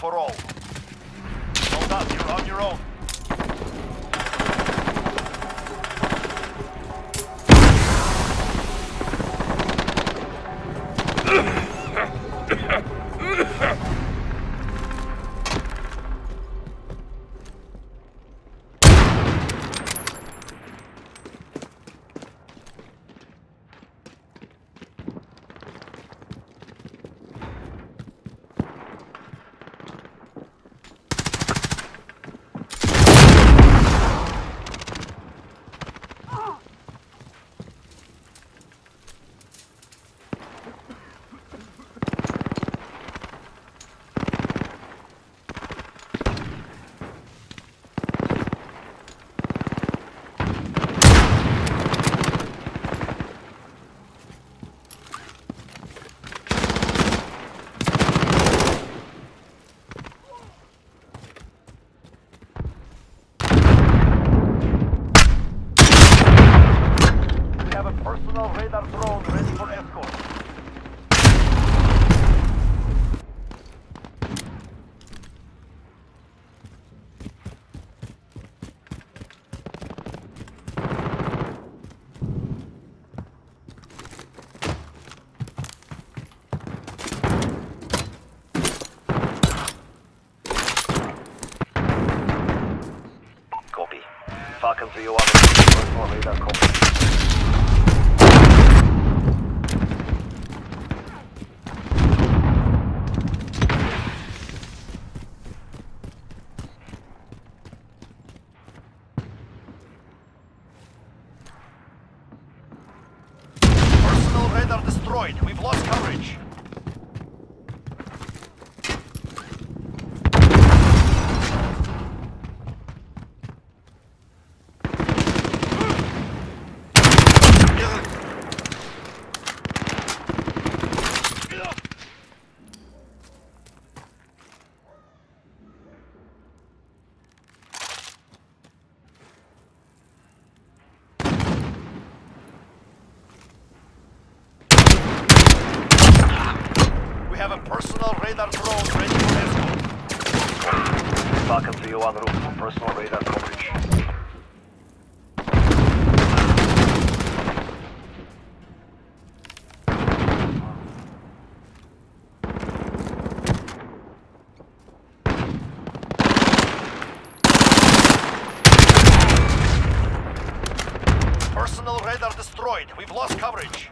for all. Hold up, you're on your own. Personal radar drone ready for escort. Copy. Falcon 301, personal radar copy. Radar destroyed. We've lost coverage. We have a personal radar drone ready for escort. Falcon 301 roof for personal radar coverage. Personal radar destroyed. We've lost coverage.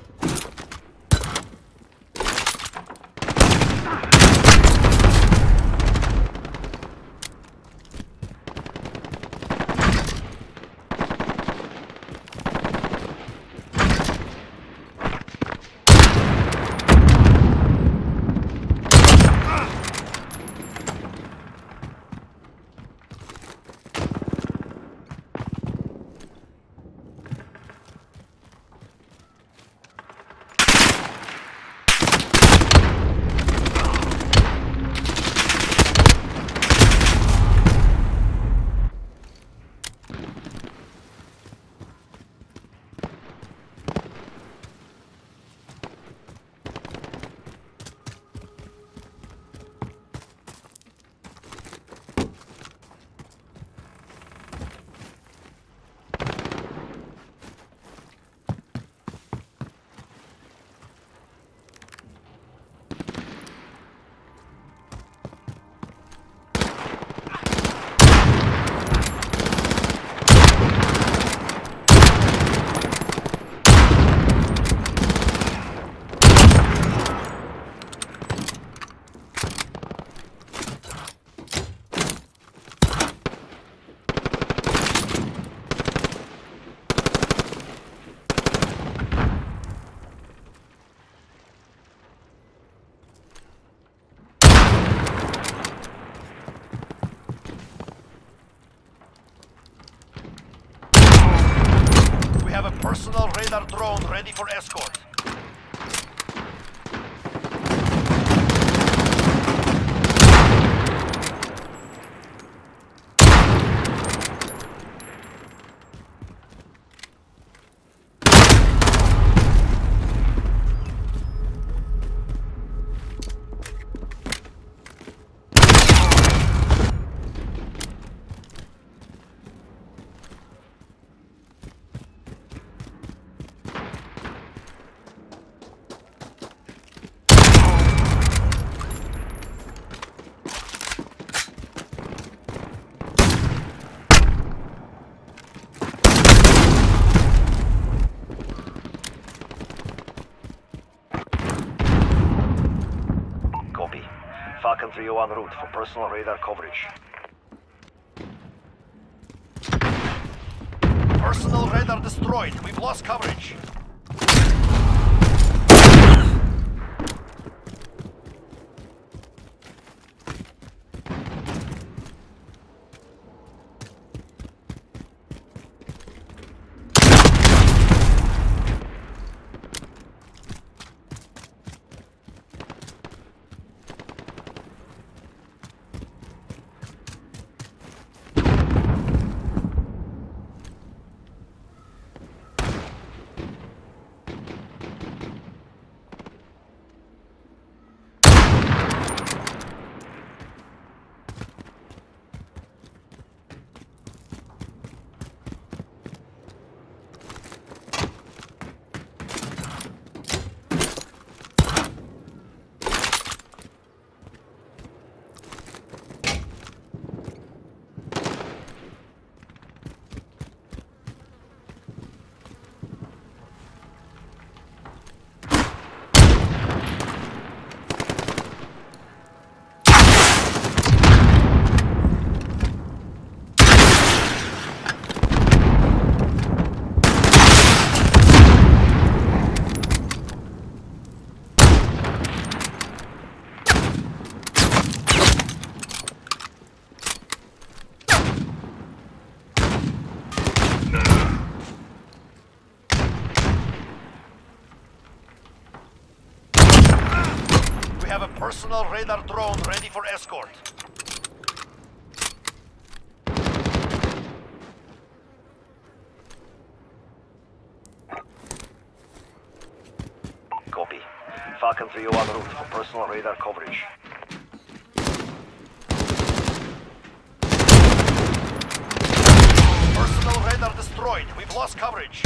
Personal radar drone ready for escort. Trio en route for personal radar coverage. Personal radar destroyed. We've lost coverage. We have a personal radar drone ready for escort. Copy. Falcon 3 en route for personal radar coverage. Personal radar destroyed. We've lost coverage.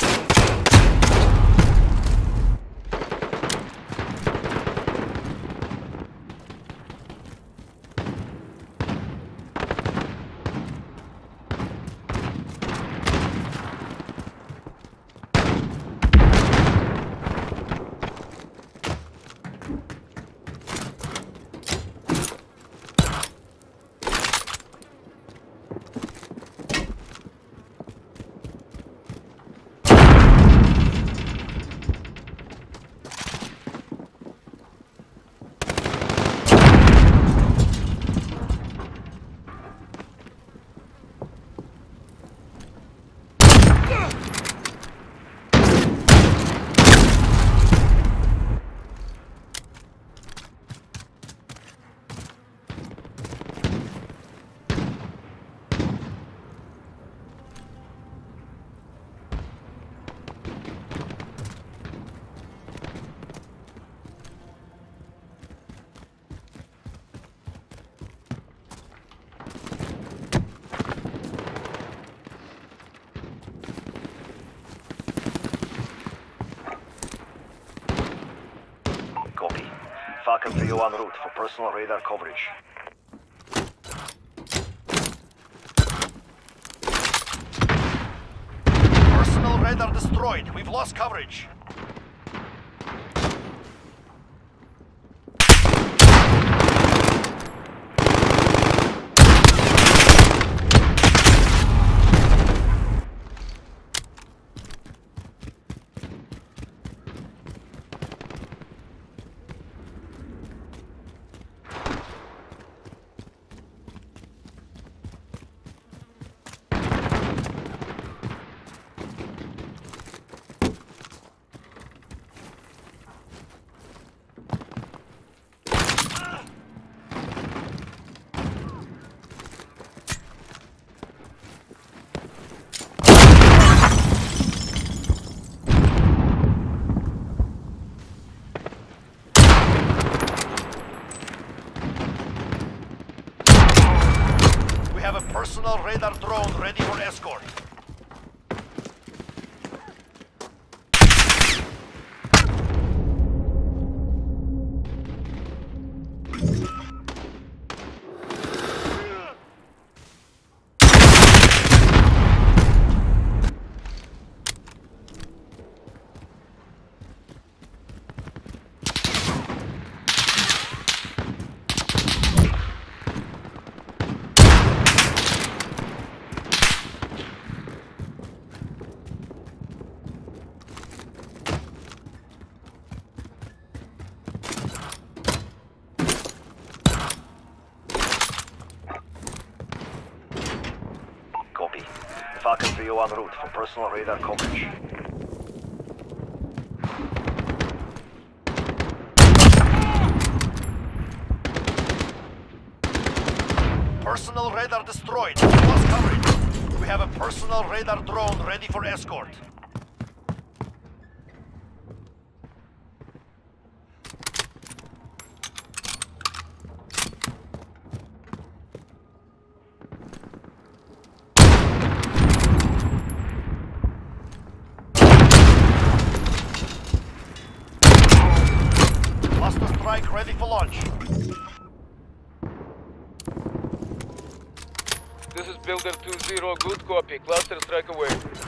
Falcon 3 en route for personal radar coverage. Personal radar destroyed. We've lost coverage. Personal radar drone ready for escort. Falcon 3 en route for personal radar coverage. Personal radar destroyed. Lost coverage. We have a personal radar drone ready for escort. Cluster strike ready for launch. This is Builder 2-0, good copy. Cluster strike away.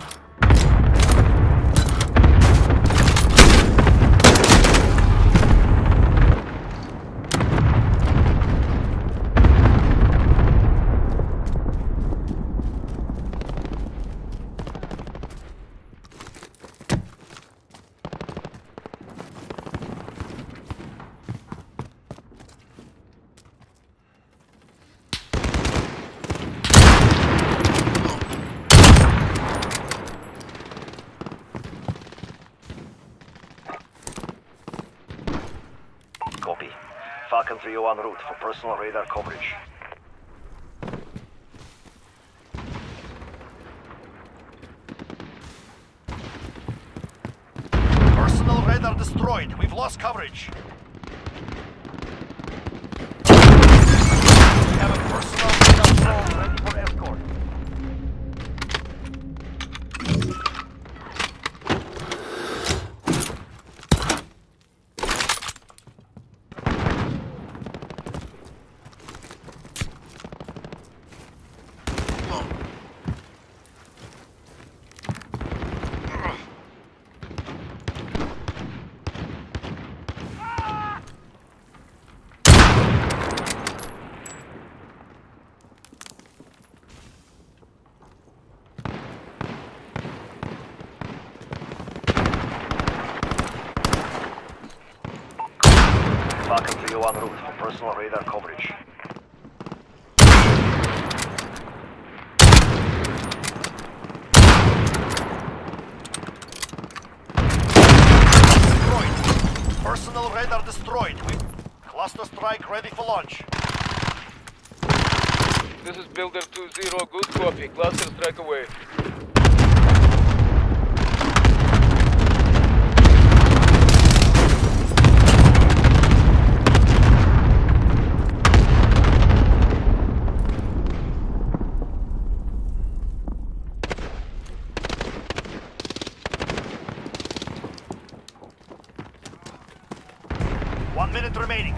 Copy. Falcon 3 en route for personal radar coverage. Personal radar destroyed. We've lost coverage. We have a personal radar drone ready for escort. Falcon 3 en route for personal radar coverage. Destroyed. Personal radar destroyed. Cluster strike ready for launch. This is Builder 2-0, good copy. Cluster strike away. One minute remaining.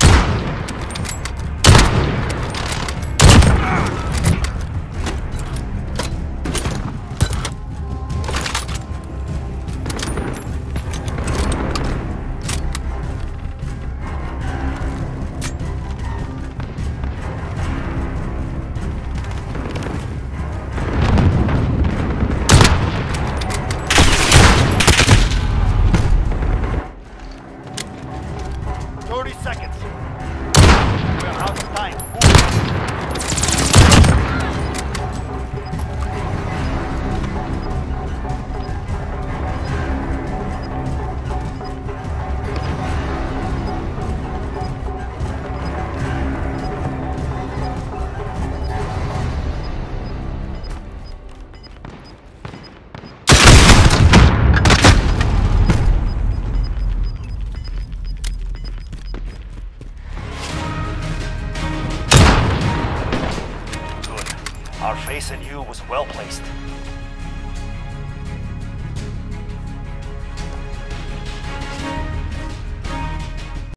Seconds. We're out of time. Our face in you was well placed.